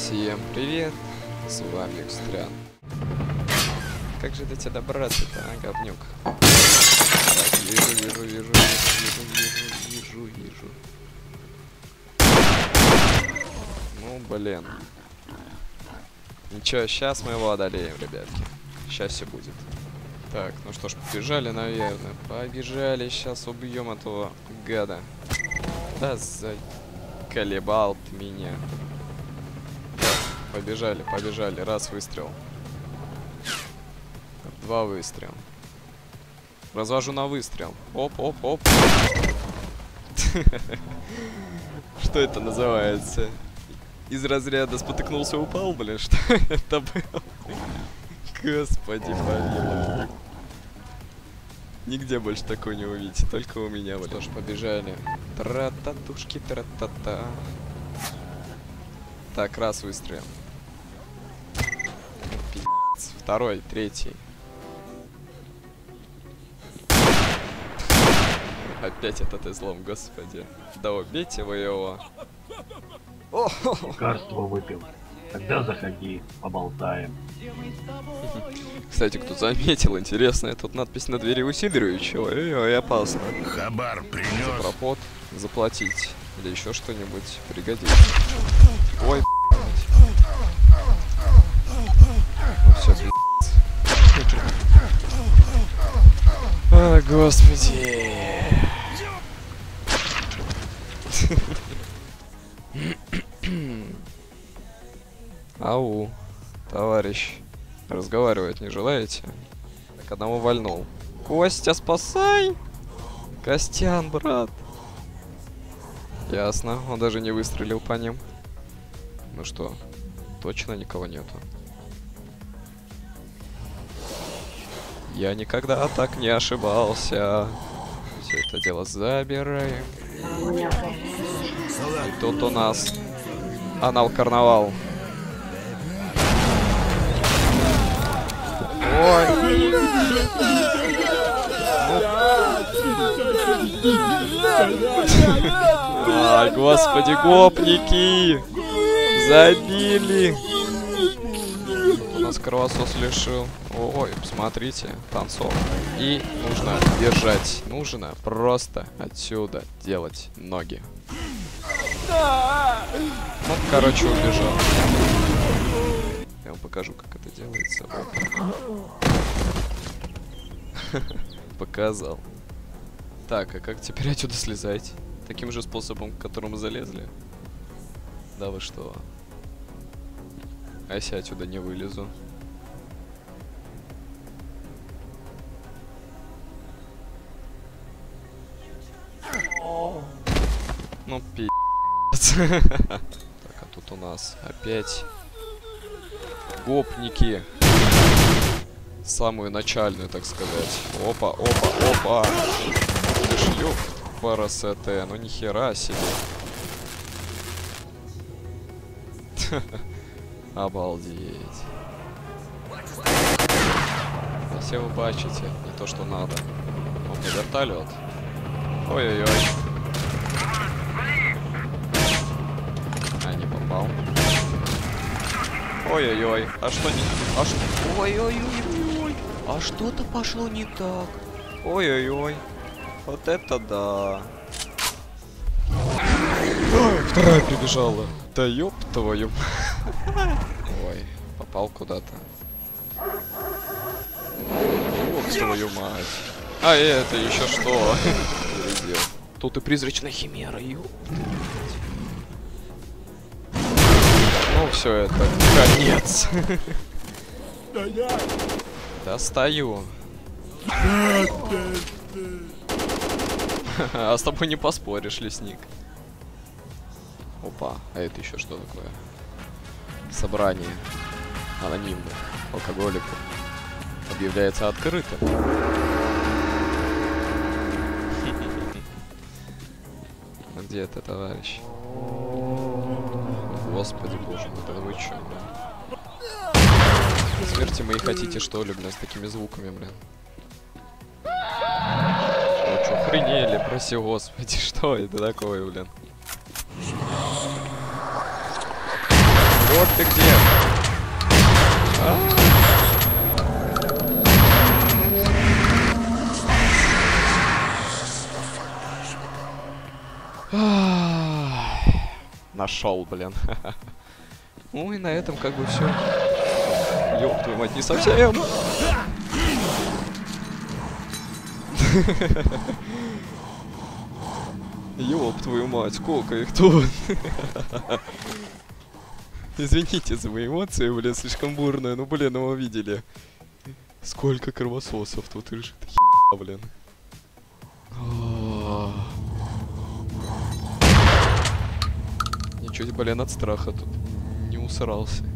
Всем привет, с вами Экстрян. Как же до тебя добраться-то, а, говнюк? Вижу. Ну, блин. Ничего, сейчас мы его одолеем, ребятки. Сейчас все будет. Так, ну что ж, побежали, наверное. Побежали, сейчас убьем этого гада. Да заколебал ты меня. Побежали. Раз выстрел. Два выстрела. Развожу на выстрел. Оп. Что это называется? Из разряда спотыкнулся, упал, блин, что это было? Господи, помилуй. Нигде больше такого не увидите, только у меня, блин. Что ж, побежали. Тра-та-тушки, тра-та-та. Так, раз выстрел. Пи***ц. Второй, третий. Опять этот излом, господи. Да убейте вы его. Лекарство выпил. Тогда заходи, поболтаем. Кстати, кто заметил, интересная тут надпись на двери у Сидоровича. Ой, опасно. Хабар принес. За пропот заплатить. Или еще что-нибудь пригодится. Ой, ну все, пи***ц. О, господи. Ау, товарищ. Разговаривать не желаете? Так, одного вальнул. Костя, спасай! Костян, брат. Ясно, он даже не выстрелил по ним. Ну что, точно никого нету? Я никогда так не ошибался. Все это дело забираем. И тут у нас анал-карнавал. Ой. Ай, господи, гопники! Забили! У нас кровосос лишил. Ой, посмотрите, танцов. И нужно держать. Нужно просто отсюда делать ноги. Ну, короче, убежал. Я вам покажу, как это делается. Показал. Так, а как теперь отсюда слезать? Таким же способом, к которому залезли? Да вы что? А если отсюда не вылезу? Ну, пи***ц. Так, а тут у нас опять гопники. Самую начальную, так сказать. Опа. Шлюп парасете, ну нихера себе. Обалдеть. Все вы бачите, не то что надо. Он не вертолет. Ой-ой-ой. А, не попал. Ой-ой-ой. А что не... А что... Ой-ой-ой-ой. А что-то пошло не так. Ой-ой-ой. Вот это да. Ой, вторая прибежала. Да ёб твою. Ой, попал куда-то. Ёб твою мать. А это еще что? Тут и призрачная химера, ёб. Ну все, это конец. Достаю. А с тобой не поспоришь, лесник. Опа, а это еще что такое? Собрание анонимных алкоголиков объявляется открытым. Где это, товарищ? Господи боже мой, да вы чё, блин? Смерти мои хотите, что ли, блин, с такими звуками, блин? Вы чё, охренели, проси господи, что это такое, блин? Вот ты где. Нашел, блин. Ну и на этом как бы все. Ёб твою мать, не совсем. Ёб твою мать, сколько их тут. Извините за мои эмоции, блин, слишком бурные. Ну, блин, ну вы видели. Сколько кровососов тут лежит, блин. Ничуть, блин, от страха тут не усрался.